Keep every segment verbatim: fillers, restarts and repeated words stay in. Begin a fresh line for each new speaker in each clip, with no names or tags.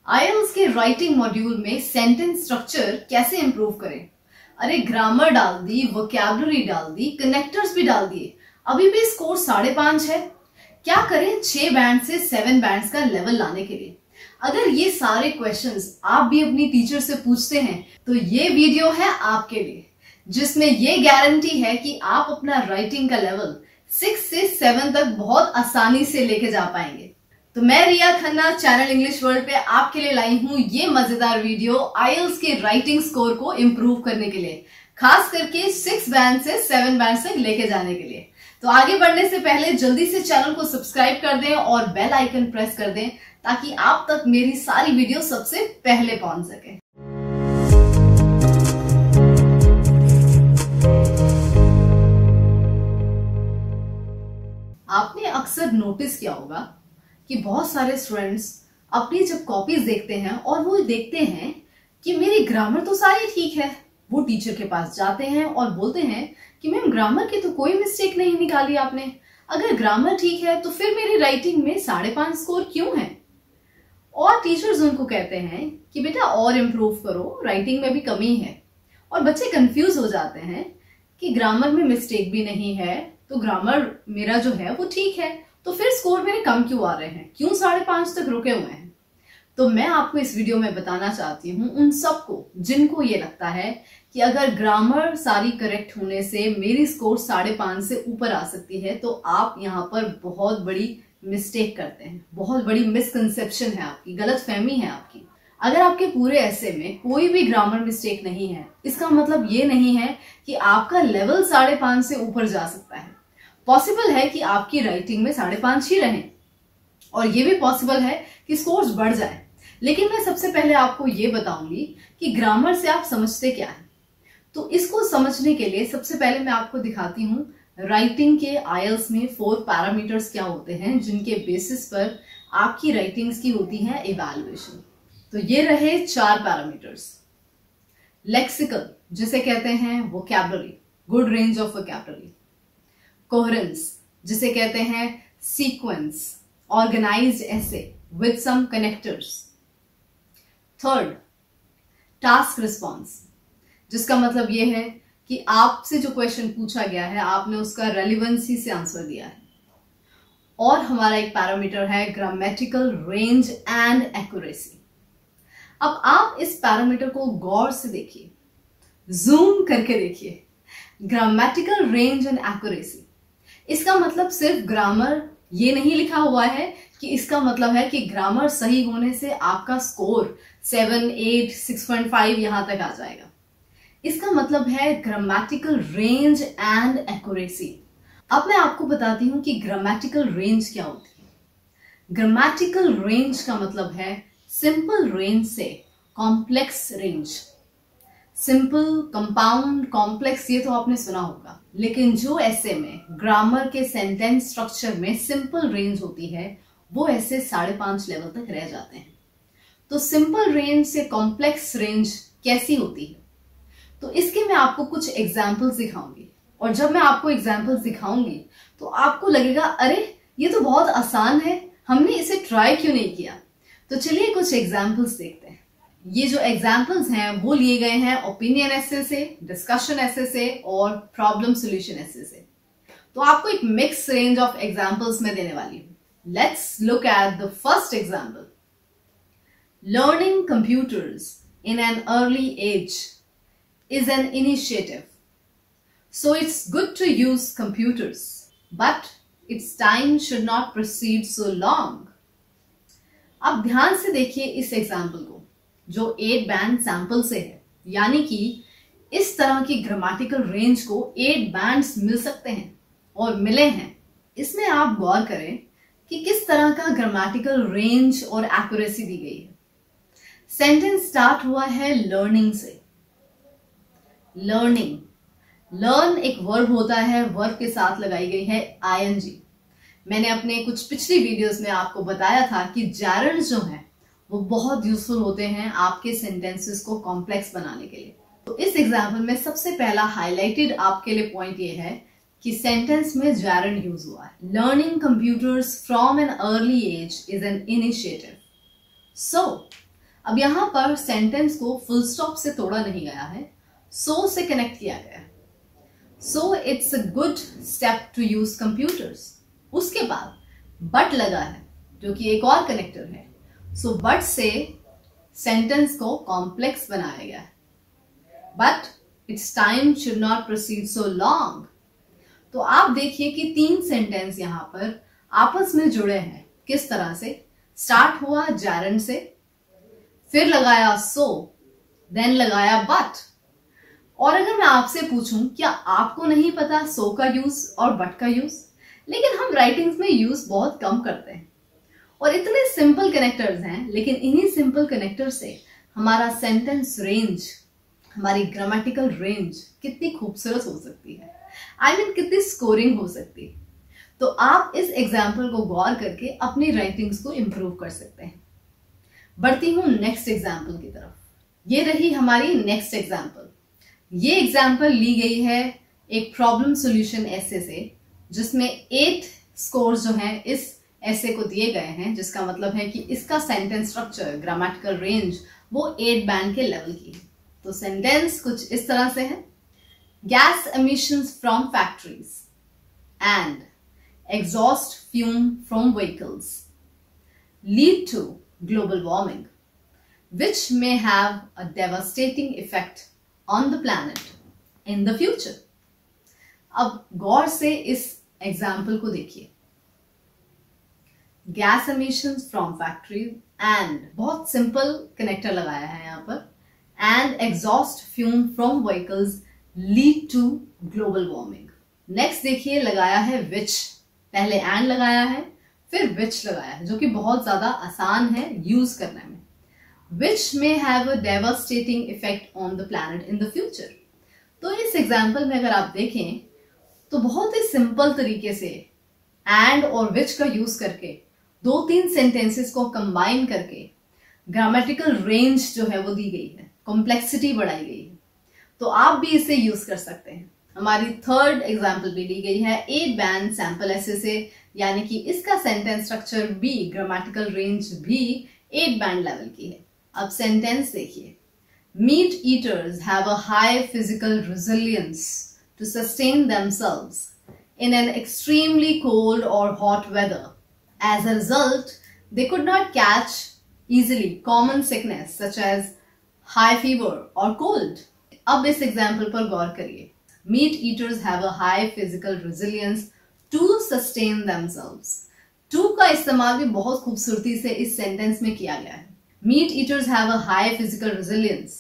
IELTS के writing module में sentence structure कैसे इंप्रूव करें। अरे ग्रामर डाल दी, वोकैबुलरी डाल दी, कनेक्टर्स भी डाल दिए, अभी भी स्कोर साढ़े पांच है। क्या करें छह बैंड से सेवन बैंड्स का लेवल लाने के लिए? अगर ये सारे क्वेश्चंस आप भी अपनी टीचर से पूछते हैं तो ये वीडियो है आपके लिए, जिसमें ये गारंटी है कि आप अपना राइटिंग का लेवल सिक्स से सेवन तक बहुत आसानी से लेके जा पाएंगे। तो मैं Riya Khanna channel English World पे आपके लिए लाई हूं ये मजेदार वीडियो आईएलटीएस के राइटिंग स्कोर को इम्प्रूव करने के लिए, खास करके सिक्स बैंड से सेवन बैंड तक लेके जाने के लिए। तो आगे बढ़ने से पहले जल्दी से चैनल को सब्सक्राइब कर दें और बेल आइकन प्रेस कर दें ताकि आप तक मेरी सारी वीडियो सबसे पहले पहुंच सके। आपने अक्सर नोटिस किया होगा कि बहुत सारे स्टूडेंट्स अपनी जब कॉपीज देखते हैं और वो देखते हैं कि मेरी ग्रामर तो सारी ठीक है, वो टीचर के पास जाते हैं और बोलते हैं कि मैम ग्रामर की तो कोई मिस्टेक नहीं निकाली आपने, अगर ग्रामर ठीक है तो फिर मेरी राइटिंग में साढ़े पांच स्कोर क्यों है? और टीचर्स उनको कहते हैं कि बेटा और इम्प्रूव करो, राइटिंग में भी कमी है। और बच्चे कंफ्यूज हो जाते हैं कि ग्रामर में मिस्टेक भी नहीं है तो ग्रामर मेरा जो है वो ठीक है, तो फिर स्कोर मेरे कम क्यों आ रहे हैं, क्यों साढ़े पांच तक रुके हुए हैं? तो मैं आपको इस वीडियो में बताना चाहती हूँ उन सबको जिनको ये लगता है कि अगर ग्रामर सारी करेक्ट होने से मेरी स्कोर साढ़े पांच से ऊपर आ सकती है, तो आप यहाँ पर बहुत बड़ी मिस्टेक करते हैं, बहुत बड़ी मिसकंसेप्शन है आपकी, गलत फहमी है आपकी। अगर आपके पूरे ऐसे में कोई भी ग्रामर मिस्टेक नहीं है, इसका मतलब ये नहीं है कि आपका लेवल साढ़े पांच से ऊपर जा सकता है। पॉसिबल है कि आपकी राइटिंग में साढ़े पांच ही रहें और ये भी पॉसिबल है कि स्कोर्स बढ़ जाए। लेकिन मैं सबसे पहले आपको ये बताऊंगी कि ग्रामर से आप समझते क्या है। तो इसको समझने के लिए सबसे पहले मैं आपको दिखाती हूँ राइटिंग के आईएलटीएस में फोर पैरामीटर्स क्या होते हैं जिनके बेसिस पर आपकी राइटिंग्स की होती है इवैल्यूएशन। तो ये रहे चार पैरामीटर्स। लेक्सिकल जिसे कहते हैं vocabulary, good range of vocabulary. Coherence जिसे कहते हैं sequence, organised essay with some connectors. Third, task response, जिसका मतलब यह है कि आपसे जो क्वेश्चन पूछा गया है आपने उसका रेलिवेंसी से आंसर दिया है। और हमारा एक पैरामीटर है ग्रामेटिकल रेंज एंड एक्यूरेसी। अब आप इस पैरामीटर को गौर से देखिए, जूम करके देखिए। ग्रामेटिकल रेंज एंड एक्यूरेसी, इसका मतलब सिर्फ ग्रामर ये नहीं लिखा हुआ है कि इसका मतलब है कि ग्रामर सही होने से आपका score seven, eight, six point five यहां तक आ जाएगा। इसका मतलब है ग्रामेटिकल रेंज एंड एक्यूरेसी। अब मैं आपको बताती हूं कि ग्रामेटिकल रेंज क्या होती है। ग्रामेटिकल रेंज का मतलब है सिंपल रेंज से complex range. Simple, compound, complex ये तो आपने सुना होगा, लेकिन जो ऐसे में ग्रामर के सेंटेंस स्ट्रक्चर में सिंपल रेंज होती है वो ऐसे साढ़े पांच लेवल तक रह जाते हैं। तो सिंपल रेंज से कॉम्प्लेक्स रेंज कैसी होती है, तो इसके मैं आपको कुछ एग्जाम्पल्स दिखाऊंगी। और जब मैं आपको एग्जाम्पल्स दिखाऊंगी तो आपको लगेगा अरे ये तो बहुत आसान है, हमने इसे ट्राई क्यों नहीं किया। तो चलिए कुछ एग्जाम्पल्स देखते हैं। ये जो एग्जाम्पल्स हैं वो लिए गए हैं ओपिनियन एसे से, डिस्कशन एसे से और प्रॉब्लम सॉल्यूशन एसे से। तो आपको एक मिक्स रेंज ऑफ एग्जाम्पल्स में देने वाली हूं। Let's look at the first example. Learning computers in an early age is an initiative. So it's good to use computers, but its time should not proceed so long. अब ध्यान से देखिए इस example को जो एट बैंड सैंपल से है, यानी कि इस तरह की ग्रामेटिकल रेंज को एट बैंड्स मिल सकते हैं और मिले हैं। इसमें आप गौर करें कि किस तरह का ग्रामेटिकल रेंज और एक्यूरेसी दी गई है। सेंटेंस स्टार्ट हुआ है लर्निंग से। लर्निंग, लर्न एक वर्ब होता है, वर्ब के साथ लगाई गई है आईएनजी। मैंने अपने कुछ पिछली वीडियोस में आपको बताया था कि जैरल्ड्स जो हैं वो बहुत यूजफुल होते हैं आपके सेंटेंसेस को कॉम्प्लेक्स बनाने के लिए। तो इस एग्जाम्पल में सबसे पहला हाईलाइटेड आपके लिए पॉइंट ये है कि सेंटेंस में जैरंड यूज हुआ है। Learning computers from an early age is an initiative. So अब यहां पर सेंटेंस को फुल स्टॉप से तोड़ा नहीं गया है, सो से कनेक्ट किया गया है। So it's a good step to use computers. उसके बाद बट लगा है जो कि एक और कनेक्टर है। सो so, बट से सेंटेंस को कॉम्प्लेक्स बनाया गया है। But it's time should not proceed so long. तो आप देखिए कि तीन सेंटेंस यहां पर आपस में जुड़े हैं। किस तरह से? स्टार्ट हुआ जैरन से, फिर लगाया सो, देन लगाया बट। और अगर मैं आपसे पूछूं, क्या आपको नहीं पता सो का यूज और बट का यूज? लेकिन हम राइटिंग्स में यूज बहुत कम करते हैं और इतने सिंपल कनेक्टर्स हैं, लेकिन इन्हीं सिंपल कनेक्टर से हमारा सेंटेंस रेंज, हमारी ग्रामेटिकल रेंज कितनी खूबसूरत हो सकती है। आई I मीन mean, कितनी स्कोरिंग हो सकती है। तो आप इस एग्जाम्पल को गौर करके अपनी राइटिंग्स को इंप्रूव कर सकते हैं। बढ़ती हूं नेक्स्ट एग्जाम्पल की तरफ। ये रही हमारी नेक्स्ट एग्जाम्पल। ये एग्जाम्पल ली गई है एक प्रॉब्लम सॉल्यूशन ऐसे से, जिसमें एट स्कोर्स जो हैं इस ऐसे को दिए गए हैं, जिसका मतलब है कि इसका सेंटेंस स्ट्रक्चर, ग्रामेटिकल रेंज वो एट बैंड के लेवल की है। तो सेंटेंस कुछ इस तरह से है। Gas emissions from factories and exhaust fume from vehicles lead to global warming, which may have a devastating effect on the planet in the future. अब गौर से इस एग्जाम्पल को देखिए। Gas emissions from factories and, बहुत simple connector लगाया है यहां पर, and exhaust fume from vehicles lead to global warming. Next देखिए लगाया है which, पहले and लगाया है फिर which लगाया है, जो कि बहुत ज्यादा आसान है यूज करने में। which may have a devastating effect on the planet in the future. तो इस एग्जाम्पल में अगर आप देखें तो बहुत ही सिंपल तरीके से and और which का यूज करके दो तीन सेंटेंसेस को कंबाइन करके ग्रामेटिकल रेंज जो है वो दी गई है, कॉम्प्लेक्सिटी बढ़ाई गई है। तो आप भी इसे यूज कर सकते हैं। हमारी थर्ड एग्जाम्पल भी ली गई है एट बैंड सैंपल ऐसे से, यानी कि इसका सेंटेंस स्ट्रक्चर भी, ग्रामेटिकल रेंज भी एट बैंड लेवल की है। अब सेंटेंस देखिए। Meat eaters have a high physical resilience to sustain themselves in an extremely cold और hot weather. As a result they could not catch easily common sickness such as high fever or cold. अब इस example पर गौर करिए। Meat eaters have a high physical resilience to sustain themselves. To का इस्तेमाल भी बहुत खूबसूरती से इस सेंटेंस में किया गया है। Meat eaters have a high physical resilience.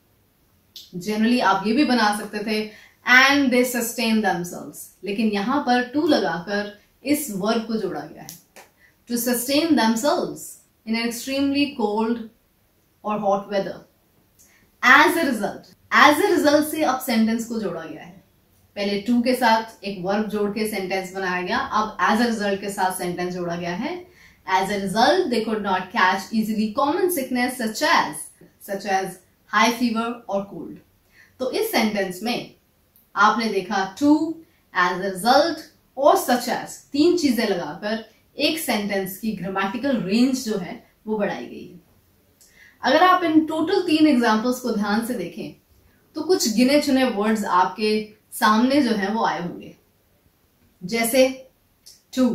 Generally आप ये भी बना सकते थे and they sustain themselves, लेकिन यहां पर to लगाकर इस वर्ब को जोड़ा गया है। To sustain themselves in an extremely cold or hot weather. As a result, as a result से अब सेंटेंस को जोड़ा गया है। पहले to के साथ एक वर्ब जोड़ के सेंटेंस बनाया गया, अब as a result के साथ सेंटेंस जोड़ा गया है। As a result, they could not catch easily common sickness such as such as high fever or cold. तो इस सेंटेंस में आपने देखा to, as a result और such as तीन चीजें लगाकर एक सेंटेंस की ग्रामेटिकल रेंज जो है वो बढ़ाई गई है। अगर आप इन टोटल तीन एग्जाम्पल्स को ध्यान से देखें तो कुछ गिने चुने वर्ड्स आपके सामने जो है वो आए होंगे, जैसे to,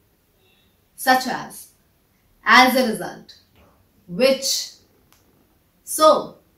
such as, as a result, which, so,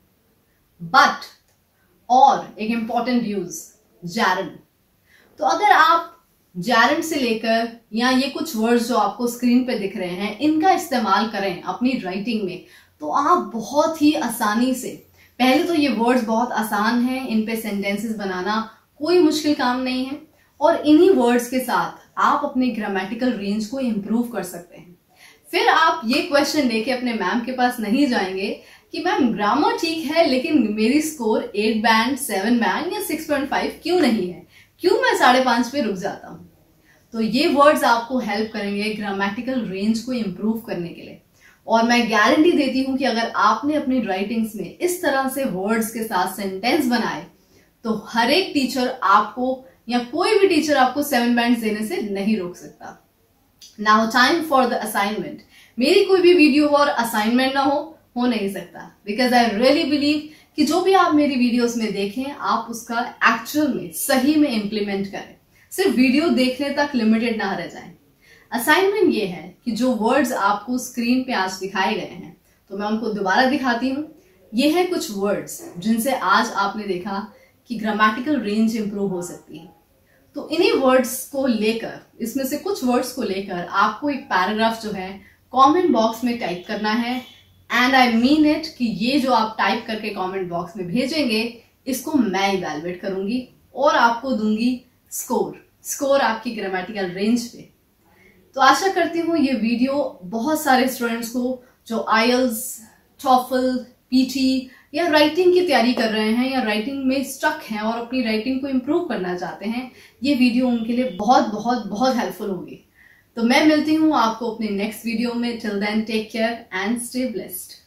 but और एक इंपॉर्टेंट यूज जैरन। तो अगर आप जैरन से लेकर या ये कुछ वर्ड्स जो आपको स्क्रीन पे दिख रहे हैं इनका इस्तेमाल करें अपनी राइटिंग में, तो आप बहुत ही आसानी से, पहले तो ये वर्ड्स बहुत आसान हैं, इन पे सेंटेंसेस बनाना कोई मुश्किल काम नहीं है, और इन्हीं वर्ड्स के साथ आप अपनी ग्रामेटिकल रेंज को इम्प्रूव कर सकते हैं। फिर आप ये क्वेश्चन लेके अपने मैम के पास नहीं जाएंगे कि मैम ग्रामर ठीक है लेकिन मेरी score eight band, seven band या सिक्स पॉइंट फाइव क्यों नहीं है, क्यों मैं साढ़े पांच पे रुक जाता हूं। तो ये वर्ड्स आपको हेल्प करेंगे ग्रामेटिकल रेंज को इम्प्रूव करने के लिए, और मैं गारंटी देती हूं कि अगर आपने अपनी राइटिंग्स में इस तरह से वर्ड्स के साथ सेंटेंस बनाए तो हर एक टीचर आपको या कोई भी टीचर आपको सेवन बैंड देने से नहीं रोक सकता। Now time for the assignment. मेरी कोई भी वीडियो और असाइनमेंट ना हो हो नहीं सकता, बिकॉज आई रियली बिलीव कि जो भी आप मेरी वीडियोस में देखें आप उसका एक्चुअल में सही में इम्प्लीमेंट करें, सिर्फ वीडियो देखने तक लिमिटेड ना रह जाएं। असाइनमेंट ये है कि जो वर्ड्स आपको स्क्रीन पे आज दिखाए गए हैं, तो मैं उनको दोबारा दिखाती हूँ। ये है कुछ वर्ड्स जिनसे आज आपने देखा कि ग्रामेटिकल रेंज इंप्रूव हो सकती है। तो इन्हीं वर्ड्स को लेकर, इसमें से कुछ वर्ड्स को लेकर आपको एक पैराग्राफ जो है कमेंट बॉक्स में टाइप करना है। एंड आई मीन इट कि ये जो आप टाइप करके कमेंट बॉक्स में भेजेंगे, इसको मैं इवैल्यूएट करूंगी और आपको दूंगी स्कोर स्कोर आपकी ग्रामेटिकल रेंज पे। तो आशा करती हूँ ये वीडियो बहुत सारे स्टूडेंट्स को जो आईएल्स, टॉफल, पीटी या राइटिंग की तैयारी कर रहे हैं या राइटिंग में स्टक हैं और अपनी राइटिंग को इम्प्रूव करना चाहते हैं, ये वीडियो उनके लिए बहुत बहुत बहुत हेल्पफुल होगी। तो मैं मिलती हूँ आपको अपने नेक्स्ट वीडियो में। Till then take care and stay blessed.